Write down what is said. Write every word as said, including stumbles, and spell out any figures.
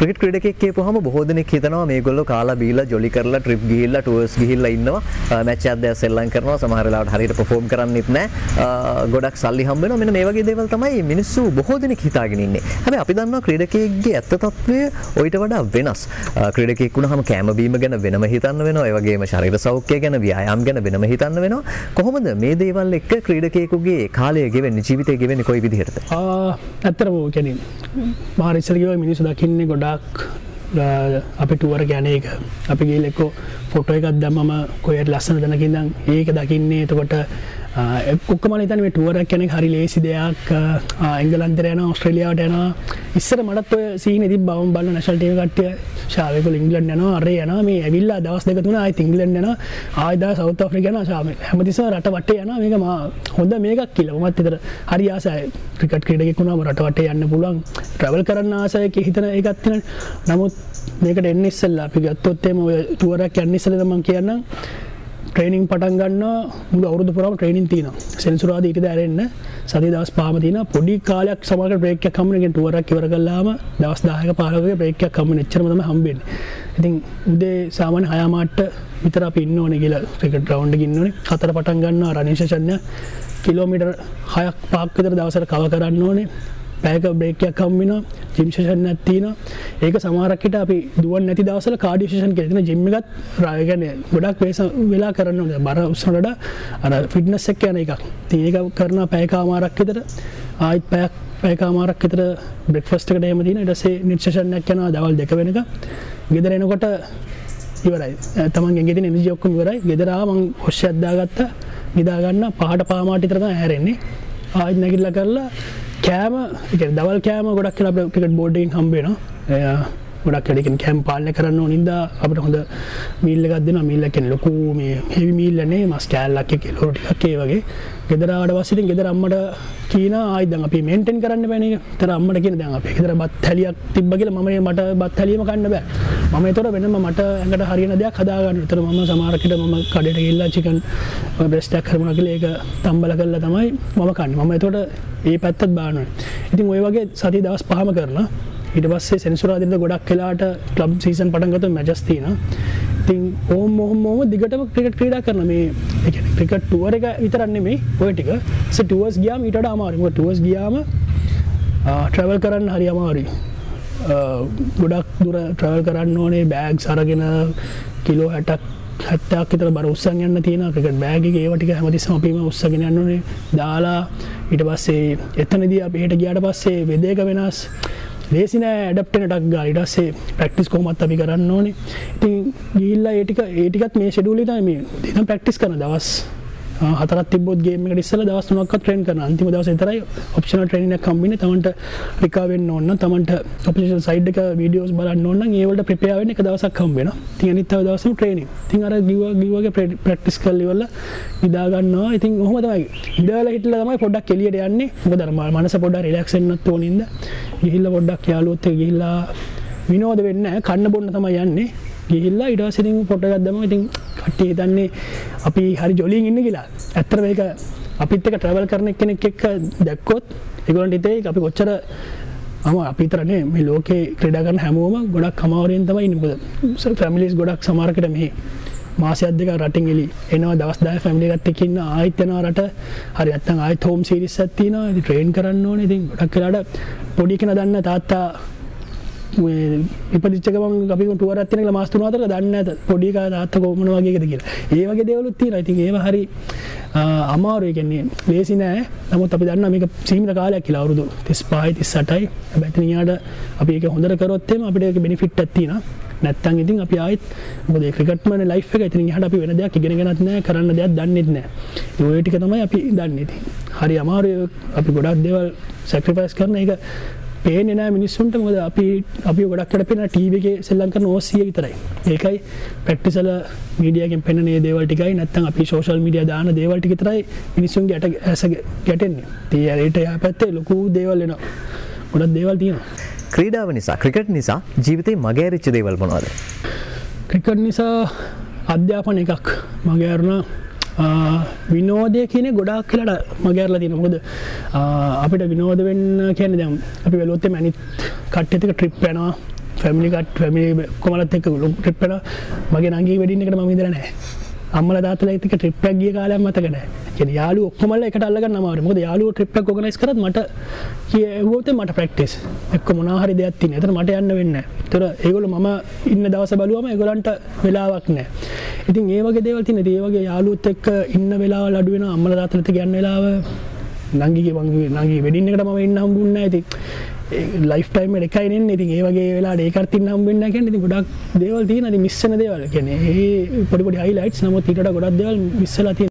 Cricket ක්‍රීඩකයෙක් කියපුවාම බොහෝ දෙනෙක් හිතනවා මේගොල්ලෝ කාලා බීලා ජොලි කරලා ට්‍රිප් ගිහිල්ලා ටුවර්ස් ගිහිල්ලා ඉන්නවා මැච් එකක් දැන් සෙල්ලම් කරනවා සමහර වෙලාවට හරියට පර්ෆෝම් කරන්නෙත් නැහැ ගොඩක් සල්ලි හම්බ වෙනවා මෙන්න මේ වගේ දේවල් තමයි මිනිස්සු බොහෝ දෙනෙක් හිතාගෙන ඉන්නේ. හැබැයි අපි දන්නවා ක්‍රීඩකයෙක්ගේ ඇත්ත తත්වය ඔයිට වඩා වෙනස්. ක්‍රීඩකයෙක් වුණාම කැම බීම ගැන වෙනම හිතන්න වෙනවා. ඒ වගේම ශරීර සෞඛ්‍යය ගැන ව්‍යායාම ගැන වෙනම හිතන්න වෙනවා. කොහොමද මේ දේවල් එක්ක ක්‍රීඩකයෙකුගේ කාලය ගෙවෙන්නේ ජීවිතය ගෙවෙන්නේ කොයි විදිහටද? ආ ඇත්තටම කියන්නේ මහා ඉස්සර ගියා මිනිස්සු දකින්නේ ගොඩාක් අපි ටුවර් යන එක අපි ගිහලා එක්ක ෆොටෝ එකක් දැම්මම කොහෙද ලස්සන දැනක ඉඳන් ඒක දකින්නේ එතකොට ඔක්කොම හිතන්නේ මේ ටුවර් එක කියන්නේ හරි ලේසි දෙයක් එංගලන්තයට යනවා ඕස්ට්‍රේලියාවට යනවා ඉස්සර මටත් ඔය සීනේ තිබ්බා මම බලන නැෂනල් ටීම් කට්ටිය ශාවේකෝ ඉංග්ලන්ත යනවා අරේ යනවා මේ ඇවිල්ලා දවස් දෙක තුන ආයෙත් ඉංග්ලන්ත යනවා ආයෙ දා සවුත් ආෆ්‍රිකා යනවා ශාවේ හැමතිස්සම රට වටේ යනවා මේක මා හොඳ මේකක් කියලා මමත් විතර හරි ආසයි ක්‍රිකට් ක්‍රීඩකෙක් වුණාම රට වටේ යන්න පුළුවන් ට්‍රැවල් කරන්න ආසයි හිතන එකක් තියෙනවා නමුත් මේකට එන්න ඉස්සෙල්ලා අපි ගත්තොත් එimhe ඔය ටුවර් එකක් යන්න ඉස්සෙල්ලා මම කියන්නම් ට්‍රේනින් පටන් ගන්නවා මුළු අවුරුදු පුරාම ට්‍රේනින් තියෙනවා සෙන්සුරාදා ඊට දැරෙන්න සතිය දවස් පහම තියෙනවා පොඩි කාලයක් සමහරකට බ්‍රේක් එකක් හම්බෙන එක ටුවර් එකක් ඉවර කළාම දවස් දහයක පහළොවක බ්‍රේක් එකක් හම්බෙන එච්චරම තමයි හම්බෙන්නේ ඉතින් උදේ සාමාන්‍ය හය මාට්ට විතර අපි ඉන්න ඕනේ කියලා ක්‍රිකට් ග්‍රවුන්ඩ් එකේ ඉන්න ඕනේ හතර පටන් ගන්නවා රනින් සෙෂන් එක කිලෝමීටර් හයක් පහක් විතර දවසට කව කරන්න ඕනේ පැයක බ්‍රේක් එකක් හම්බ වෙනවා ජිම් සෙෂන් එකක් තියෙනවා ඒක සමහරක් විට අපි දුවන්නේ නැති දවස්වල කාඩියෝ සෙෂන් කියලා තියෙන ජිම් එකත් ඒ කියන්නේ ගොඩක් වෙලා කරන්න ඕනේ බර උස්සන වඩා අර ෆිට්නස් එක යන එකක් ඉතින් ඒක කරනවා පැයකමාරක් විතර ආයෙත් පැයක් පැයකමාරක් විතර බ්‍රෙක්ෆාස්ට් එකට එහෙම තියෙනවා ඊට පස්සේ නිට් සෙෂන් එකක් යනවා දවල් දෙක වෙනක ගෙදර එනකොට ඉවරයි තමන්ගේ ඇඟේ තියෙන එනර්ජි ඔක්කොම ඉවරයි ගෙදර ආව මං හොෂ්‍යයක් දාගත්තා නිදා ගන්න පහට පහමාට විතර තමයි හැරෙන්නේ ආයෙත් නැගිටලා කරලා කෑම කියන්නේ දවල් කෑම ගොඩක් කියලා අපිට ක්‍රිකට් බෝඩ් එකෙන් හම්බ වෙනවා. ගොඩක් වෙලට කියන්නේ කෑම පාලනය කරන්න ඕන නින්දා අපිට හොඳ මීල් එකක් දෙනවා. මීල් එක කියන්නේ ලොකු මේ හෙවි මීල් නේ මස් කෑල්ලක් එක කිලෝ ටිකක් ඒ වගේ. ගෙදර ආවට පස්සේ ඉතින් ගෙදර අම්මට කියනවා ආයි දැන් අපි මේන්ටේන් කරන්න බෑනේ. ඒතර අම්මට කියන දැන් අපි ගෙදර බත් හැලියක් තිබ්බ කියලා මම මට බත් හැලියම කන්න බෑ. මම ඒතර වෙනම මට ඇඟට හරියන දෙයක් හදා ගන්න. ඒතර මම සමහරකට මම කඩේට ගිහිල්ලා චිකන් බ්‍රෙස්ට් එකක් කරමුණා කියලා ඒක තම්බල කරලා තමයි මම කන්නේ. මම ඒතකොට ඒ පැත්තත් බානවා. ඉතින් ওই වගේ සතිය දවස් පහම කරනවා. ඊට පස්සේ සෙන්සුරාදා ගොඩක් වෙලාට ක්ලබ් සීසන් පටන් ගත්තොත් මැචස් තියෙනවා. ඉතින් ඕම් මොහොම මොහොම දිගටම ක්‍රිකට් ක්‍රීඩා කරන මේ ඒ කියන්නේ ක්‍රිකට් ටුවර් එක විතරක් නෙමෙයි ඔය ටික. ඒ ටුවර්ස් ගියාම ඊට වඩා අමාරුයි. මොකද ටුවර්ස් ගියාම ට්‍රැවල් කරන්න හරි අමාරුයි. ගොඩක් දුර ට්‍රැවල් කරන්න ඕනේ බෑග්ස් අරගෙන කිලෝ හැටක් හැත්තෑවක් විතර බර උස්සන් යන්න තියෙනවා. ක්‍රිකට් බෑග් එකේ ඒව ටික හැමතිස්සම අපිම උස්සගෙන යන්න ඕනේ. දාලා ඊට පස්සේ එතනදී අපි හෙට ගියාට පස්සේ වෙදේක වෙනස් ලේසි නෑ ඇඩප්ට් වෙන ටක් ගාලා ඊට පස්සේ ප්‍රැක්ටිස් කොහොමත් අපි කරන්න ඕනේ. ඉතින් ගිහිල්ලා ඒ ටික ඒ ටිකත් මේ ෂෙඩියුල් එකේ තමයි මේ දින ප්‍රැක්ටිස් කරන දවස් හතරක් තිබ්බොත් ගේම් එකට ඉස්සෙල්ලා දවස් තුනක්වත් ට්‍රේන් කරනවා. අන්තිම දවසේ විතරයි ඔප්ෂනල් ට්‍රේනින් එකක් හම්බෙන්නේ. තමන්ට රිකවර් වෙන්න ඕන නම් තමන්ට ඔපොසිෂන් සයිඩ් එක වීඩියෝස් බලන්න ඕන නම් ඒ වලට ප්‍රිපෙයාර් වෙන්න එක දවසක් හම්බ වෙනවා. ඉතින් අනිත් තව දවසම ට්‍රේනින්. ඉතින් අර ගිව ගිවගේ ප්‍රැක්ටිස් කරලා ඉවරලා නිදා ගන්නවා. ඉතින් ඔහොම තමයි. ඉඳලා හිටලා තමයි පොඩ්ඩක් එළියට යන්නේ. මොකද අර මනස පොඩ්ඩක් රිලැක්ස් වෙන්නත් ඕනින්ද. ගිහිල්ලා පොඩ්ඩක් යාළුවොත් එක්ක ගිහිල්ලා විනෝද වෙන්නේ නැහැ. කන්න බොන්න තමයි යන්නේ. ගිහිල්ලා ඊට පස්සේ ඉතින් ෆොටෝ එකක් දැම්මම ඉතින් කට්ටිය හිතන්නේ අපි හරි ජොලියෙන් ඉන්නේ කියලා. ඇත්තට මේක අපිත් එක්ක ට්‍රැවල් කරන කෙනෙක් එක්ක දැක්කොත් ඒගොල්ලන්ට හිතේ අපි කොච්චර අම අපි විතරනේ මේ ලෝකේ ක්‍රීඩා කරන හැමෝම ගොඩක් අමාරුවෙන් තමයි ඉන්නේ. මොකද ෆැමිලිස් ගොඩක් සමහරකට මෙහි මාසයක් දෙකක් රටින් එලි එනවා දවස් දහය ෆැමිලි එකත් එක්ක ඉන්න ආයෙත් යනවා රට. හරි නැත්නම් ආයෙත් හෝම් සීරීස් එකක් තියෙනවා. ඉතින් ට්‍රේන් කරන්න ඕනේ. ඉතින් ගොඩක් වෙලාට පොඩි කෙනා දන්න තාත්තා ඉපදිච්ච ගමන් අපි ටුවර් එකක් තියෙන කියලා මාස තුන හතරක දන්නේ නැත පොඩි එකා තාත්තා කොහොමන වගේද කියලා. ඒ වගේ දේවලුත් තියෙනවා. ඉතින් ඒව හරි අමාරුයි කියන්නේ ලේසි නෑ. නමුත් අපි දන්නවා මේක සීමිත කාලයක් කියලා අවුරුදු තිස් පහයි තිස් අටයි. හැබැයි ඉතින් ඊට අපි ඒක හොඳට කරොත් එimhe අපිට ඒක බෙනිෆිට් එකක් තියෙනවා. නැත්තම් ඉතින් අපි ආයෙත් මොකද ඒ ක්‍රිකට් මනේ ලයිෆ් එක ඉතින් එහාට අපි වෙන දෙයක් ඉගෙනගෙනත් නෑ කරන්න දෙයක් දන්නෙත් නෑ. ඒ ඔය ටික තමයි අපි දන්නේ. ඉතින් හරි අමාරුයි අපි ගොඩක් දේවල් සැක්‍රිෆයිස් කරන එක පේන්නේ නැහැ මිනිස්සුන්ට. මොකද අපි අපි ගොඩක් වෙලා පේන ටීවී එකේ සෙල්ලම් කරන ඕසිය විතරයි. ඒකයි ප්‍රැක්ටිස් වල මීඩියා එකෙන් පෙන්නන මේ දේවල් ටිකයි නැත්නම් අපි සෝෂල් මීඩියා දාන දේවල් ටික විතරයි මිනිස්සුන්ගේ ඇට ඇස ගැටෙන්නේ. ඉතින් ඒට යහපැත්තේ ලොකු දේවල් එනවා. ගොඩක් දේවල් තියෙනවා. ක්‍රීඩාව නිසා ක්‍රිකට් නිසා ජීවිතේ මගහැරිච්ච දේවල් මොනවද? ක්‍රිකට් නිසා අධ්‍යාපන එකක් මගහැරුණා. විනෝදය කියන ගොඩාක් කියලා මගහැරලා තියෙනවා. මොකද අපිට විනෝද වෙන්න කියන්නේ දැන් අපි බැලුවොත් එමේ අනිත් කට්ටියත් එක්ක ට්‍රිප් යනවා. ෆැමිලි කට් ෆැමිලි කොමලත් එක්ක ට්‍රිප් එක මගේ නංගී වෙඩින් එකට මම ඉඳලා නැහැ. අම්මලා තාත්තලා එක්ක ට්‍රිප් එකක් ගිය කාලයක් මතක නැහැ. කියන්නේ යාළුවෝ ඔක්කොමලා එකට අල්ලගන්න අමාරුයි. මොකද යාළුවෝ ට්‍රිප් එකක් ඕගනයිස් කරත් මට කියෙව්වොත් මට ප්‍රැක්ටිස් එක්ක මොනවා හරි දෙයක් තියෙනවා. ඒතර මට යන්න වෙන්නේ නැහැ. ඒතර ඒගොල්ලෝ මම ඉන්න දවස බලුවම ඒගොල්ලන්ට වෙලාවක් නැහැ. ඉතින් ඒ වගේ දේවල් තියෙනවා. ඒ වගේ යාළුවොත් එක්ක ඉන්න වෙලාවල් අඩු වෙනවා. අම්මලා තාත්තලාත් එක්ක යන්න වෙලාව නංගිගේ නංගී වෙඩින් එකට මම ඉන්න හම්බුන්නේ නැහැ. ඉතින් ලයිෆ් ටයිම් එක එකයි නෙන්නේ. ඉතින් ඒ වගේ වෙලාවට ඒකට ඉන්න හම්බ වෙන්නේ නැහැ කියන්නේ. ඉතින් ගොඩක් දේවල් තියෙනවා. ඉතින් මිස් වෙන දේවල්. කියන්නේ ඒ පොඩි පොඩි හයිලයිට්ස් නමුත් ඊට වඩා ගොඩක් දේවල් මිස් වෙලා තියෙනවා.